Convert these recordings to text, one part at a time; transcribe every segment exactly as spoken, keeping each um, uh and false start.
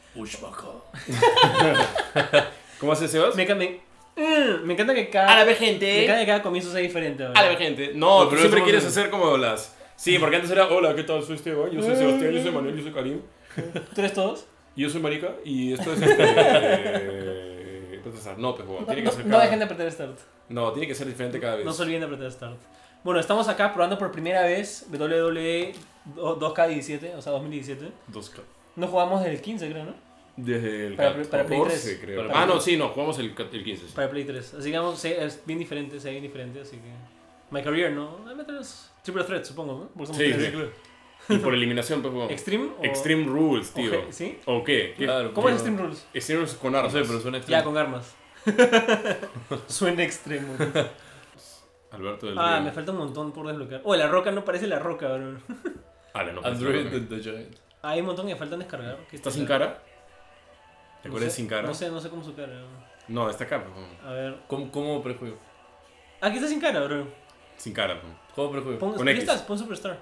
Ushbaka. ¿Cómo hace Sebas? Me, me, mm, me encanta que cada... A la vez, gente. Me encanta que cada comienzo sea diferente. ¿verdad? A la vez, gente. No, No, tú pero siempre eso quieres no- hacer como las... Sí, porque antes era, hola, ¿qué tal? Soy Esteban, yo soy Sebastián, yo soy Manuel, yo soy Karim. ¿Tú eres todos? Y yo soy Marica, y esto es este... eh, Entonces, no, pues, huevón, No, tiene que no, ser no cada... dejen de apretar Start. No, tiene que ser diferente cada vez. No se olviden de apretar Start. Bueno, estamos acá probando por primera vez W W E dos K diecisiete, o sea, dos mil diecisiete. dos K. No jugamos desde el quince, creo, ¿no? Desde el Para- para Play catorce, tres. creo. Para ah, Play no, sí, no, jugamos el, el quince. Sí. Para Play tres. Así que vamos, se- es bien diferente, se ve bien diferente, así que... My Career, ¿no? Ah, meternos Triple Threat, supongo, ¿no? Porque somos Sí, tres. sí, claro. Y por eliminación, pues, huevón. ¿Extreme o...? Extreme Rules, o tío. G- ¿Sí? ¿O qué? ¿Qué? Claro. ¿Cómo es pero- Extreme Rules? Extreme Rules con No armas. sé, pero suena Ya, extraño. con armas. Suena extremo. Alberto del Ah, Río. me falta un montón por desbloquear. Oh, la roca no parece la roca, bro. Ale, no, Android pues, the Giant. Hay un montón que me faltan descargar. ¿Qué ¿Está tal? sin cara? ¿Te No acuerdas sé, sin cara? No sé, no sé cómo su cara. No, está acá, pues, huevón. A ver. ¿Cómo, cómo prejuego? Aquí está sin cara, bro. Sin cara, pues. ¿Cómo prejuego? Pon, Con aquí X. estás, pon Superstar.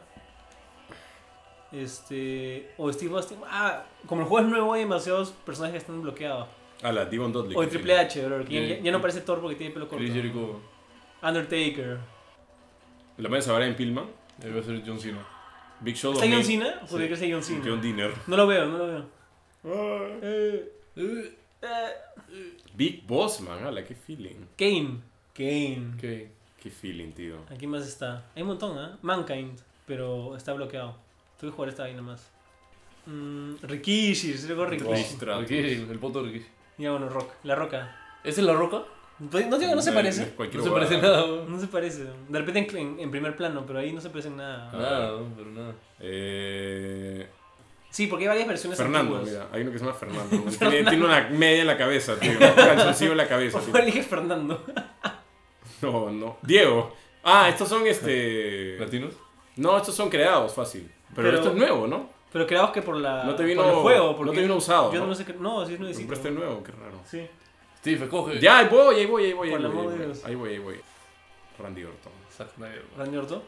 Este. O Steve Austin. Ah, como el juego es nuevo, hay demasiados personajes que están bloqueados. Ah, la Devon Dudley. O que en sí. Triple H, bro. Que ya, Sí. ya- ya no parece Thor porque tiene pelo corto. Chris Jericho. Undertaker. La voy a saber en Pillman. eh, Va a ser John Cena. Big Show ¿Está John dos mil. Cena? Podría que sea John Cena. John Dinner. No lo veo, no lo veo. Eh, Eh, Big Boss, man. Ala, qué feeling. Kane. Kane. Ok. Qué feeling, tío. Aquí más está. Hay un montón, ¿eh? Mankind, pero está bloqueado. Tengo que jugar esta vaina más. Mm, Rikishi, si recuerdo Rikishi. Rikishi. Rikishi, el poto de Rikishi. Ya bueno, Rock. La Roca. ¿Esa es la roca? No, digo, no se No, parece. es cualquier No se huevada. parece nada, weón. No se parece. De repente en, en primer plano, pero ahí no se parece en nada. Nada, weón, pero nada. Eh, Sí, porque hay varias versiones Fernando, antiguas. mira. Hay uno que se llama Fernando. Tiene, tiene una media en la cabeza, tío. Un calzoncillo en la cabeza. Por tío. favor, elige Fernando. No, no. Diego. Ah, estos son este. ¿Latinos? No, estos son creados, fácil. Pero, Pero- esto es nuevo, ¿no? Pero creados que por la No te vino- por el juego. no Porque te vino usado, Yo no, ¿no? lo sé. que- No, sí es Pero nuevecito. este es nuevo, qué raro. Sí. Steve, escoge. Ya, ahí voy, ahí voy, ahí voy. Por Ahí el voy, amor ahí de voy, Dios. ahí voy, ahí voy. Randy Orton. Zack Snyder. Randy Orton.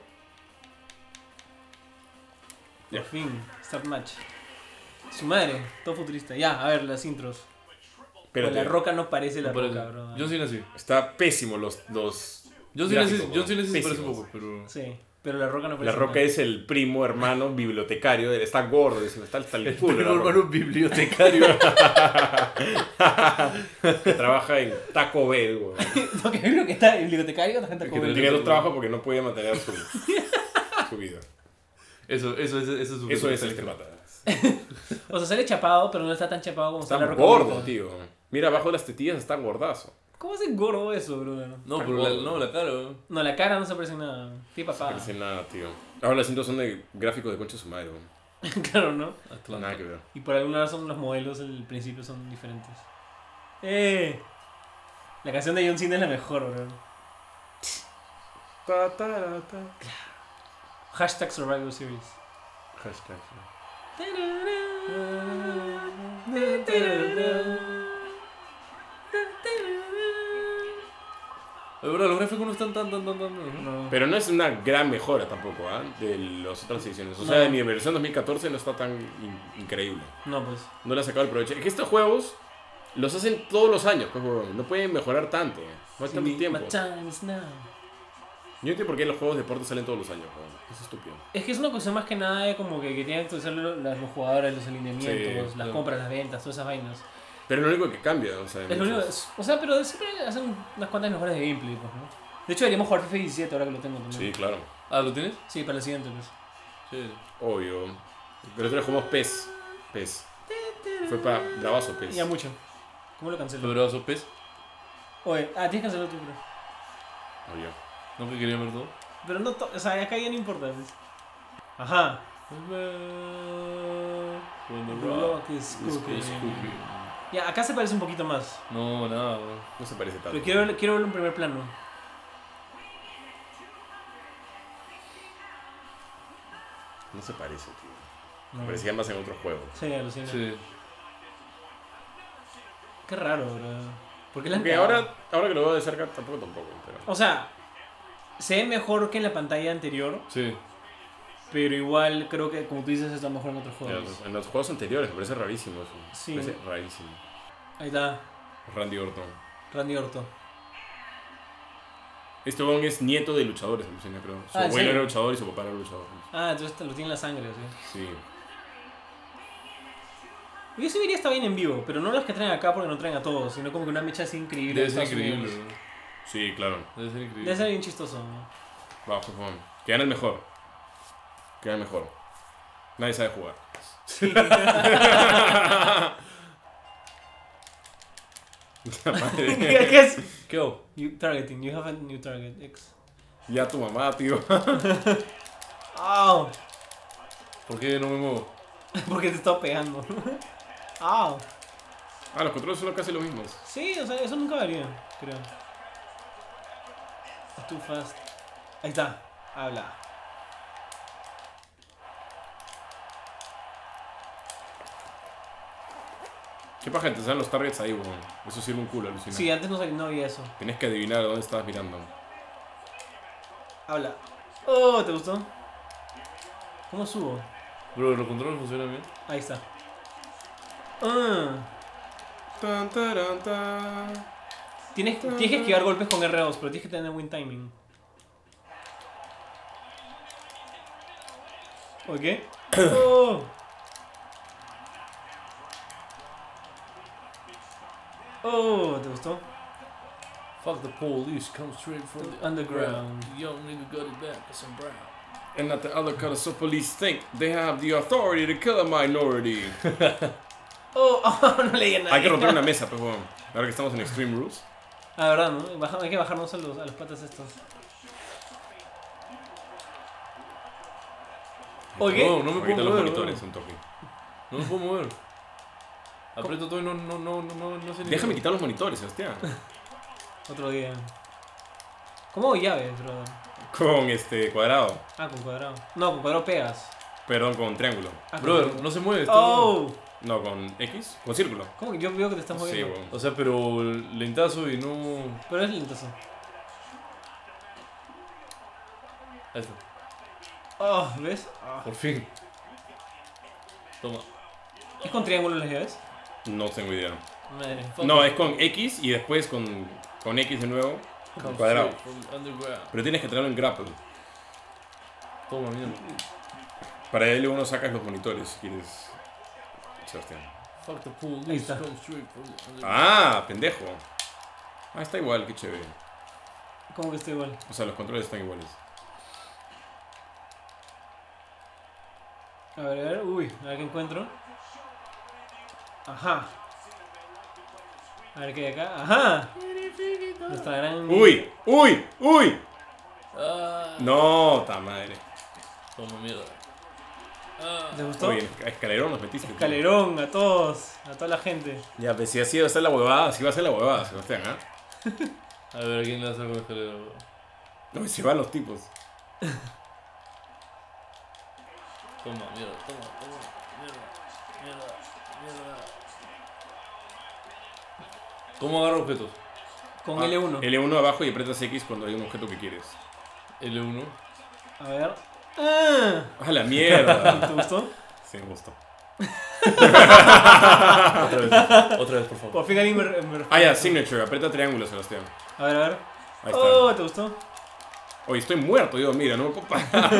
Ya. Por fin. Start match. Su madre. Todo futurista. Ya, a ver, las intros. Pero Espérate. la roca no parece la No parece. roca, bro. John Cena sí. Está pésimo los. los John Cena sí, gráficos, John Cena sí se parece un pésimos. poco, pero... Sí, pero la roca no La parece Roca nada. es el primo hermano bibliotecario. de- Está gordo, dice, está hasta el culo. Pero La Roca. hermano bibliotecario. Que trabaja en Taco Bell, weón. Porque creo que está el bibliotecario, la gente Que como te- Tiene dos trabajos porque no podía mantener su, su vida. Eso, eso, eso, eso es su Eso es su- este pata. O sea, sale chapado, pero no está tan chapado como Está la roca. gordo, ahorita. tío. Mira, abajo de las tetillas está gordazo. ¿Cómo hace gordo eso, bro? No, Está pero la, gordo. no, la cara, weón. No, la cara no se parece en nada. Sí, No papá. parece nada, tío. Ahora las cintas son de gráficos de concha de su madre, weón. Claro, ¿no? Atlanta. Nada que ver. Y por alguna razón los modelos al principio son diferentes. ¡Eh! La canción de John Cena es la mejor, bro. Ta, ta, ta. Hashtag Survivor Series. Hashtag. De verdad, los gráficos no están tan, tan, tan, tan... No. Pero no es una gran mejora tampoco, ¿ah? De las otras ediciones. O sea, No. de mi versión dos mil catorce no está tan in- increíble. No, pues. No le ha sacado el provecho. Es que estos juegos los hacen todos los años, pues, huevón. No pueden mejorar tanto. No hay tanto Sí, tiempo. my time is now. Yo no entiendo por qué los juegos de deporte salen todos los años, huevón. Es estúpido. Es que es una cuestión más que nada de como que, que tienen que actualizar lo- las- los jugadores, los alineamientos, Sí, las claro. compras, las ventas, todas esas vainas. Pero es lo único que cambia, o sea. en Es lo único, muchos- es- o sea, pero siempre hacen unas cuantas mejoras de gameplay, pues, ¿no? De hecho, deberíamos jugar FIFA diecisiete ahora que lo tengo también. Sí, claro. Ah, ¿lo tienes? Sí, para la siguiente, pues. Sí. Obvio. Pero nosotros jugamos PES. PES. Fue para bravazo PES. Ya mucho. ¿Cómo lo cancelo? ¿Lo grabas o pez? Oye, ah, tienes que cancelarlo tú, bro. Obvio. No, que quería ver todo. Pero no, to- o sea, acá ya no importa, pues. Ajá. When the The rock rock is is cooking. cooking. Ya, acá se parece un poquito más. No, nada, weón. No se parece tanto. Pero quiero, verlo- quiero verlo en primer plano. No se parece, tío. No. Parecía más en otros juegos. Sí, alucina. Sí. Qué raro, bro. ¿Por qué la han Porque cagado? ahora, ahora que lo veo de cerca, tampoco, tampoco. Pero... O sea, se ve mejor que en la pantalla anterior, Sí. Pero igual creo que, como tú dices, está mejor en otros En juegos. los, en los juegos anteriores me parece rarísimo eso. Sí. Me parece rarísimo. Ahí está, Randy Orton. Randy Orton. Este weón es nieto de luchadores, alucina, creo. Su Ah, ¿en abuelo serio? era luchador y su papá era luchador. Ah, entonces te lo tiene en la sangre, ¿sí? Sí. Yo sí vería esta vaina en vivo, pero no los que traen acá porque no traen a todos, sino como que una mecha así increíble. Debe en ser Estados increíble, Unidos. bro. Sí, claro. Debe ser increíble. Debe ser bien chistoso, ¿no? Vamos, por favor. Que gane el mejor. Que gane el mejor. Nadie sabe jugar. La madre. ¿Qué es? ¿Qué hago? You, targeting, you have a new target, X. Ya tu mamá, tío. ¡Au! ¿Por qué no me muevo? Porque te estaba pegando. ¡Au! Ah, los controles son casi los mismos. Sí, o sea, eso nunca varía, creo. Es too fast. Ahí está, habla. ¿Qué paja te salen los targets ahí, weón? Eso sirve un culo, alucina. Sí, antes no, sal- no había eso. Tienes que adivinar dónde estabas mirando. Habla. Oh, ¿te gustó? ¿Cómo subo? Bro, ¿los controles funcionan bien? Ahí está. Ah. Tan, taran, tan. Tienes, tienes que esquivar golpes con R dos, pero tienes que tener buen timing. ¿Ok? Oh. Oh, ¿te gustó? Fuck the police, come straight from the Underground. Young nigga got it back, cause I'm brown. And not the other colors, so police think they have the authority to kill a minority. Oh, oh, no leí nada. Hay que romper una mesa, pues, weón. Ahora que estamos en Extreme Rules. Ah, verdad, ¿no? Baja- hay que bajarnos a los, a los patas estos. Oye, No, no me Ahorita puedo los mover, monitores, bro. un toque. No me puedo mover. Aprieto todo y no, no, no, no, no, no sé ni Déjame qué. quitar los monitores, Sebastián. otro día. ¿Cómo hago llaves, brother? Con este cuadrado. Ah, con cuadrado. No, con cuadrado pegas. Perdón, con triángulo. Ah, con Brother, triángulo. no se mueve. está bien. Oh, No, con X. Con círculo. ¿cómo que yo veo que te estás Sí, moviendo? weón. O sea, pero lentazo y no... Pero es lentoso. Ahí está. Oh, ¿ves? Ah. Por fin. Toma. ¿Es con triángulo las llaves? No tengo idea. Madre. No, es con X y después con, con X de nuevo. Con Come cuadrado. straight from the underground. Pero tienes que tenerlo en grapple. Toma, mierda. Para él uno sacas los monitores si quieres. Sebastián. Fuck the Ahí police, está. come straight from the underground. Ah, pendejo. Ah, está igual, qué chévere. ¿Cómo que está igual? O sea, los controles están iguales. A ver, a ver. Uy, a ver qué encuentro. Ajá. A ver qué hay acá. Ajá. Nuestra gran... ¡Uy! ¡Uy! ¡Uy! Ah, No, ta madre. toma, mierda. Ah. ¿Te gustó? Oye, en escalerón nos metiste. tío. Escalerón a todos, a toda la gente. Ya, pues si así va a ser la huevada, así va a ser la huevada, Sebastián, ¿ah? A ver, ¿a quién le das algo de escalera, bro? No, se van los tipos. Toma, mierda, toma, toma. Mierda, mierda, mierda. ¿Cómo agarro objetos? Con Ah, L uno. L uno abajo y aprietas X cuando hay un objeto que quieres. L uno. A ver. Ah, ¡Ah, la mierda! ¿te gustó? Sí, me gustó. Otra vez, otra vez, por favor. Por fin alguien me... me- Ah, ya, signature. Aprieta triángulo, Sebastián. A ver, a ver. Ahí está. Oh, ¿te gustó? Oye, estoy muerto, yo, mira, no me puedo parar.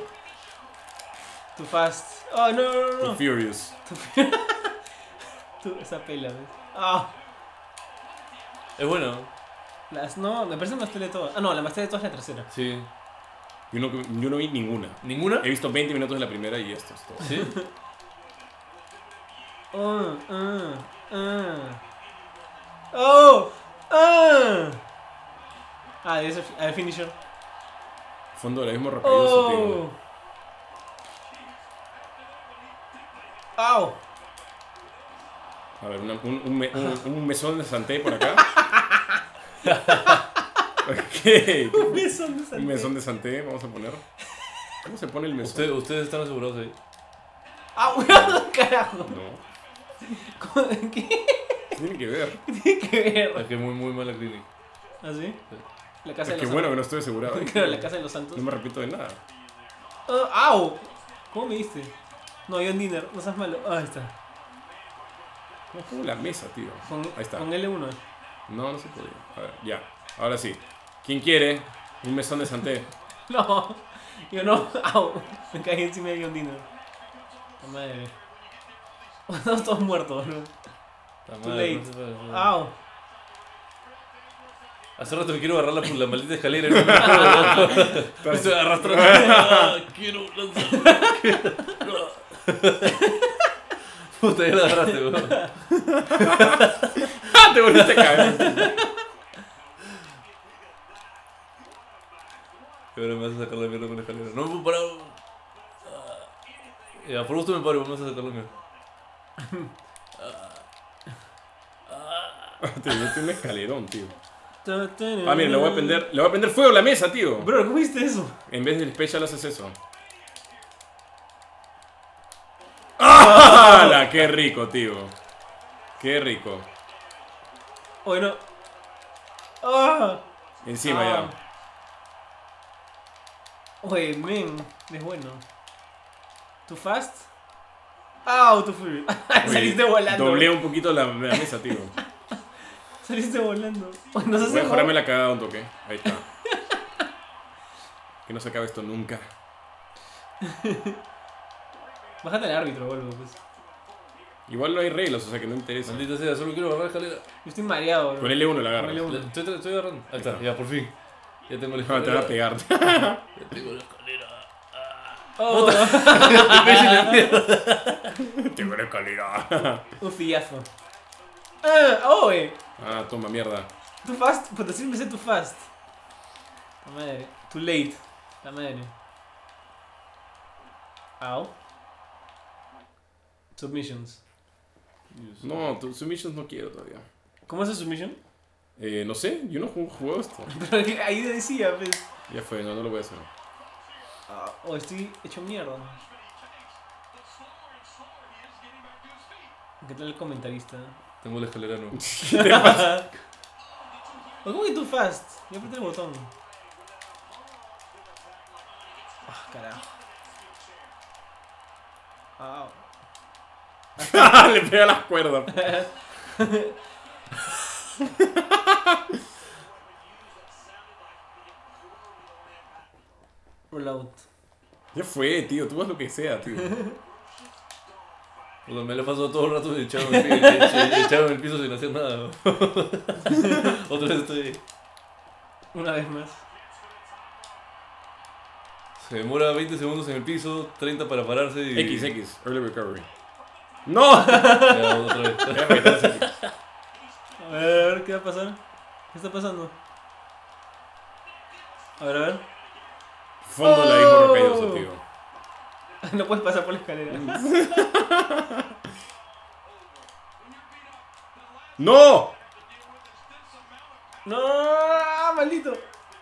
Too fast. Oh, no, no, no. Too no. furious. Tú, esa pela, ¿ves? Ah. Es bueno. Las, no, me parece más tele de todas. Ah, no, la más tele de todas es la tercera. Sí. Yo no, yo no vi ninguna. ¿Ninguna? He visto veinte minutos de la primera y esto es todo. ¿Sí? Oh, ah, ah. Oh, ah. Ah, es el, fi- el finisher. Fondo del mismo rapidoso, Oh. tío. Au. A ver, una- un, un, me- un- un mesón de santé por acá. Ok. Un mesón de Un sal. mesón de santé, vamos a poner. ¿Cómo se pone el mesón? ¿Usted, ¿Ustedes están asegurados ahí? Ah, weón, carajo. No. ¿Qué Tiene que ver. tiene que ver? Es que muy, muy mala clínica. ¿Ah, sí? La casa Es de que los bueno que santos. no estoy asegurado. Claro, la casa de los santos. No me repito de nada. Ah, ¡au! ¿Cómo me diste? No, John Dinner, no seas malo. Ah, ahí está. ¿Cómo pongo la mesa, tío? Con, Ahí está. Con L uno. No, no se podía. A ver, ya. Ahora sí. ¿Quién quiere un mesón de santé? No, yo no. ¡Au! Me caí encima de John Dinner. La madre. Estamos todos muertos, ¿no? Está Too mal, late. no se puede, no. ¡Au! Hace rato me quiero agarrar la, la maldita escalera y no me puedo. Me estoy arrastrando. Ah, quiero lanzar. Puta, ya la agarraste, weón. ¡Ah! Te volviste a caer. Y ahora me vas a sacar la mierda con la escalera. No me puedo parar. Ah. Ya, por gusto me paro, me vas a sacar la mierda. Te metí un escalerón, tío. Ah, Ah, mira, le voy a prender, le voy a prender fuego a la mesa, tío. Bro, ¿cómo viste eso? En vez del special haces eso. ¡Ah! ¡Qué rico, tío! ¡Qué rico! Oye, no. ¡Ah! Encima Ah. ya. Oye, men, es bueno. ¿Too fast? ¡Au! Too fury. Saliste volando. Doblé un poquito la, la mesa, tío. Saliste volando. Oye, no sé si Voy a mejorarme la cagada un toque. Ahí está. Que no se acabe esto nunca. Bájate al árbitro, boludo. Pues. Igual no hay reglas, o sea que no interesa. Maldita sea, solo quiero agarrar la escalera. Yo estoy mareado, bro. Con L uno la Con agarras. L uno. La- Estoy, estoy agarrando. Ahí está, ya por fin. Ya tengo la No, te van escalera. a pegar. Ya tengo la escalera. Oh, Tengo la escalera. un fillazo. Ah, oh, eh. Ah, toma mierda. Too fast. Por decir empecé too fast. La madre. Too late. La madre. Au. Submissions. No, tu submissions no quiero todavía. ¿Cómo hace submission? Eh, no sé, yo no juego, juego esto. Pero que ahí decía, pues. Ya fue, no, no lo voy a hacer. Ah, oh, estoy hecho mierda. ¿Qué tal el comentarista? Tengo la escalera no. Oh, ¿cómo que too fast? Yo apreté el botón. Ah, carajo. Au. Le pega las cuerdas. Rollout. Ya fue, tío, tú haz lo que sea, tío. Puta, me la paso todo el rato echado en el, pi- echa- echado en el piso sin hacer nada. Otra vez estoy. Una vez más. Se demora veinte segundos en el piso, treinta para pararse y. X, X, early recovery. ¡No! Ya, otra vez. Déjame quitar ese X. A ver, a ver, ¿qué va a pasar? ¿Qué está pasando? A ver, a ver. Fondo la dijo rocalloso, tío. No puedes pasar por la escalera. ¡No! ¡No! ¡Maldito!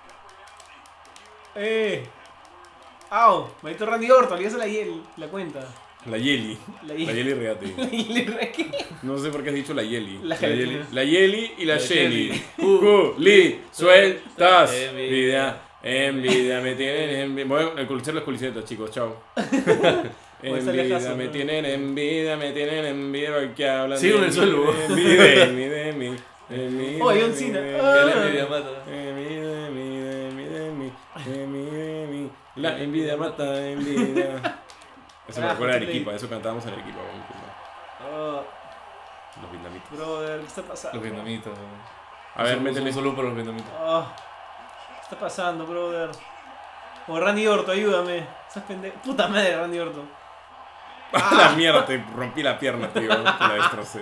¡Eh! ¡Au! Maldito Randy Orton, le hizo la, Yel- la cuenta. La Yeli. La La Yeli. Yeli Reati. La Yeli, ¿qué? No sé por qué has dicho la Yeli. La La Yeli. Yeli. La Yeli y la La Shelly. Shelly. Culi, sueltas. Envidia. Envidia, envidia, me tienen envidia. Voy a escuchar las culisetas, chicos, chao. Pues sale Envidia, Jason, me ¿no? tienen envidia, me tienen envidia porque hablan Sigo en de el mí, suelo. de mí, de mí, de mí, de mí, Oh, de John mí, Cena. de Que Ah. la envidia mata. de mí, de mí, de mí, de mí, de mí, de mí. La envidia mata, envidia. Eso me Ah, recuerda a Hot Arequipa, eso cantábamos en Arequipa. Oh, Los vietnamitas. brother, ¿qué está pasando? Los vietnamitas. A ver, Un- métele. Un saludo para los vietnamitas. Oh, ¿qué está pasando, brother? Oh, Randy Orton, ayúdame. Estás pendejo. Puta madre, Randy Orton. A la mierda, te rompí la pierna, tío. Te la destrocé.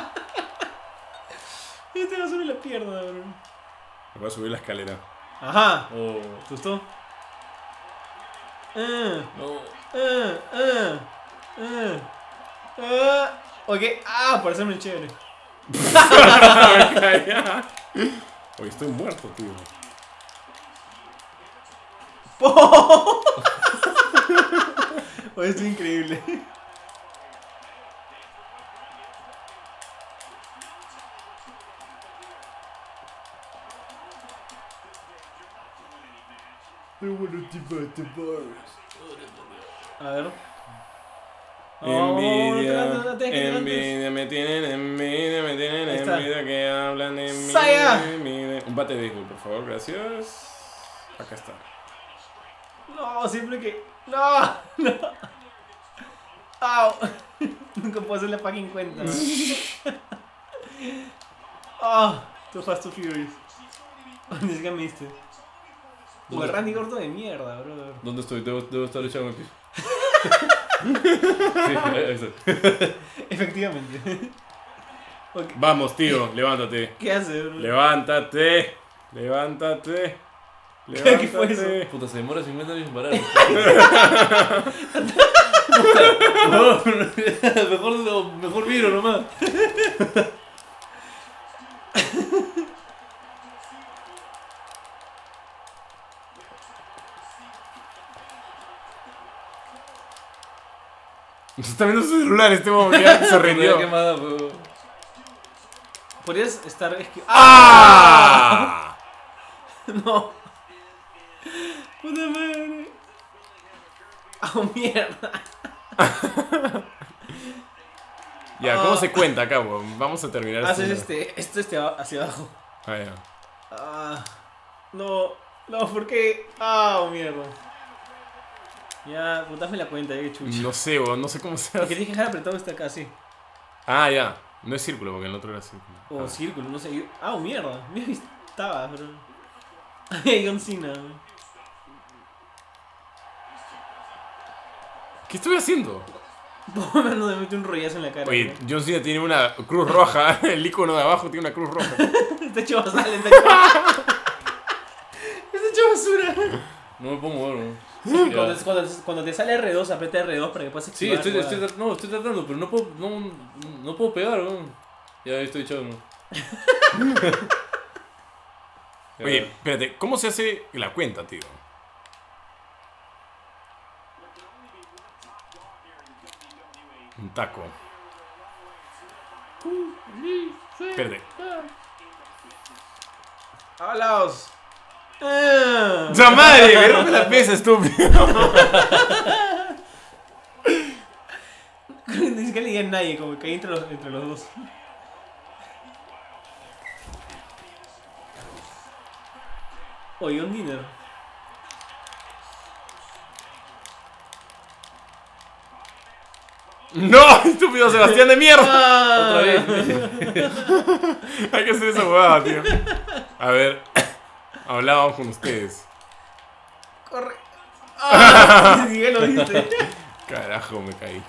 Yo te va a subir la pierna, bro. Me voy a subir la escalera. Ajá. Oh. ¿Te gustó? Ah, No. ah, ah, ah, ah. Ok, ah, por hacerme el chévere. Oye, estoy muerto, tío. Oye, esto es increíble. I wanna debate the virus. A ver. Envidia, Oh, no te- no te- no te- envidia, me tienen envidia, me tienen Ahí está. envidia, que hablan de mí. ¡Saya! envidia. Un bate de béisbol, por favor, gracias. Acá está. No, siempre que. No, no. Au. Nunca puedo hacer la fucking cuenta. Ah, Too Fast Too Furious. Ni siquiera me diste. O el Randy Gordo de mierda, brother. ¿Dónde estoy? Debo, debo estar echado en el piso. Sí, ahí está. Efectivamente. Ok, Vamos, tío, levántate. ¿qué hace, bro? Levántate. Levántate. ¿Qué fue eso? Levántate. Puta, se demora cincuenta años en parar. No, mejor, mejor miro nomás. Está viendo su celular este momento, ya se rindió. ¿Qué más da, pero... Podrías estar esqui... ¡Ah! No. Puta madre. Oh, mierda. Ya, ¿cómo Ah. se cuenta acá, weón? Vamos a terminar Haces esto. este, esto este aba- hacia abajo. Ah, ya. Ah, no, no, ¿por qué? Ah, oh, mierda. Ya, pues dame la cuenta, ya que chucha. No sé, weón, no sé cómo se Que hace. tienes que dejar apretado está acá, sí. Ah, ya. No es círculo, porque el otro era círculo. O Ah. círculo, no sé. yo- Ah, oh, mierda. Mira, estaba, bro. Ay, John Cena. ¿Qué estoy haciendo? Por lo menos me mete un rollazo en la cara. Oye, bro. John Cena tiene una cruz roja. El icono de abajo tiene una cruz roja. Está hecho basal, está hecho. Está hecho basura. No me puedo mover, ¿no? Sí, Ya. cuando, cuando, cuando te sale R dos, aprieta R dos para que puedas Sí, activar. estoy, la estoy, jugada. tra- no, estoy tratando, pero no puedo, no, no puedo pegar, ¿no? Ya estoy echado, ¿no? Ya. Oye, espérate, ¿cómo se hace la cuenta, tío? Un taco. Espérate. ¡Hablaos! Ah. ¡Ya madre! Me rompe la pieza, estúpido. Ni siquiera le di a nadie, como que caí entre los, entre los dos. Oye, un dinner. ¡No! ¡Estúpido Sebastián de mierda! Otra ¡Ah! vez. Hay que hacer esa huevada, tío. A ver. Hablábamos con ustedes. ¡Corre! ¡Ah! Ni siquiera lo viste. Carajo, me caí.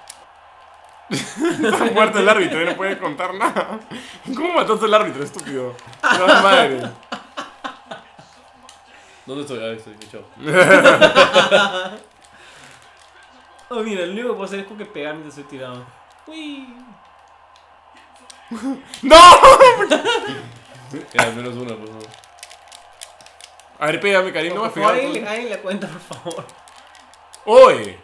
Está muerto el árbitro, ya no puede contar nada. ¿Cómo mataste al árbitro, estúpido? No, madre. ¿Dónde estoy? Ahí estoy, echado. Oh, mira, lo único que puedo hacer es como que pegar mientras estoy tirado. Uy. ¡No! Ya, al menos una, por favor. A ver, pégame, Karim, no vas a Por favor, pegar. alguien, alguien la cuenta, por favor. ¡Oye!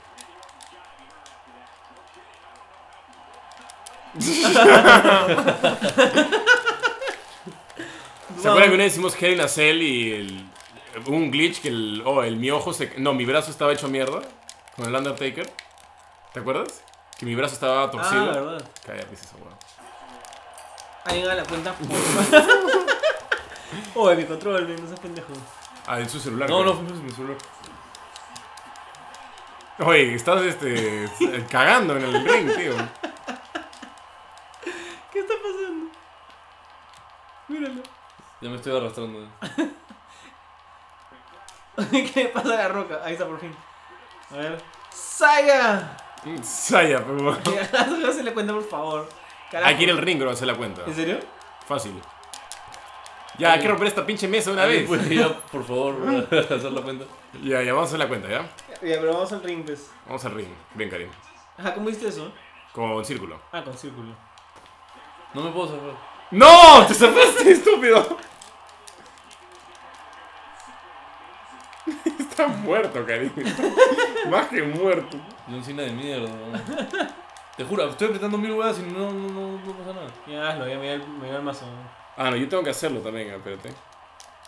¿Se acuerdan que una vez hicimos Hell in a Cell y el, hubo un glitch que el, oh, el, mi ojo se... No, mi brazo estaba hecho mierda con el Undertaker? ¿Te acuerdas? Que mi brazo estaba torcido. Ah, verdad. Cállate esa hueá. Alguien haga la cuenta, por favor. Oye, mi control, no seas pendejo. Ah, en su celular. No, creo. no, fue mi celular. Oye, estás este, cagando en el ring, tío. ¿Qué está pasando? Míralo. Ya me estoy arrastrando. ¿Qué le pasa a la roca? Ahí está por fin. A ver. ¡Saya! Saya, pero... No se le cuenta, por favor. Carajo. Hay que ir al ring, bro, se la cuenta. ¿En serio? Fácil. Ya, hay que romper esta pinche mesa una vez. ¿Puedes ya, por favor, hacer la cuenta? Ya, ya, vamos a hacer la cuenta, ¿ya? Ya, pero vamos al ring, pues. Vamos al ring. Ven, Karim. Ajá, ¿cómo hiciste eso? Con círculo. Ah, con círculo. No me puedo zafar. ¡No! ¡Te zafaste, estúpido! Está muerto, Karim. Más que muerto. John Cena de mierda. ¿No? Te juro, estoy apretando mil huevas y no, no, no, no pasa nada. Ya hazlo, ya me dio el, me dio el mazo. Ah, no, yo tengo que hacerlo también, espérate.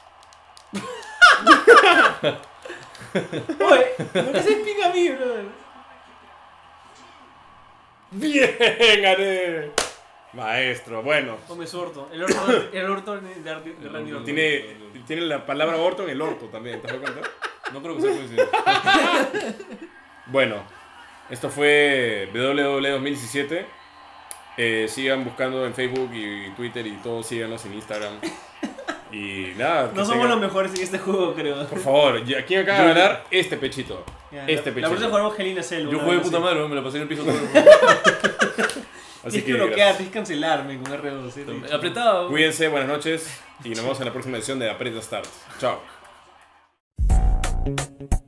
Oye, ¿por qué se pica a mí, brother? Bien, gané. Maestro, bueno. Come su orto. El orto, el orto de, de, de Randy Orton. Tiene, tiene la palabra orto en el orto también, ¿te das cuenta? No creo que sea coincidencia. Bueno, esto fue W W E dos mil diecisiete. Eh, sigan buscando en Facebook y Twitter y todo, síganos en Instagram. Y nada. No somos tengan... los mejores en este juego, creo. Por favor, ¿a quién acaba de ganar? Este pechito. Ya, Este la, pechito. la próxima jugamos Hell in a Cell. Yo jugué de puta madre, me la pasé en el piso todo el Así Tienes que bloquear, gracias. tienes que cancelarme con R dos. ¿sí? Apretado. Cuídense, buenas noches y nos vemos en la próxima edición de Aprieta Start. Chao.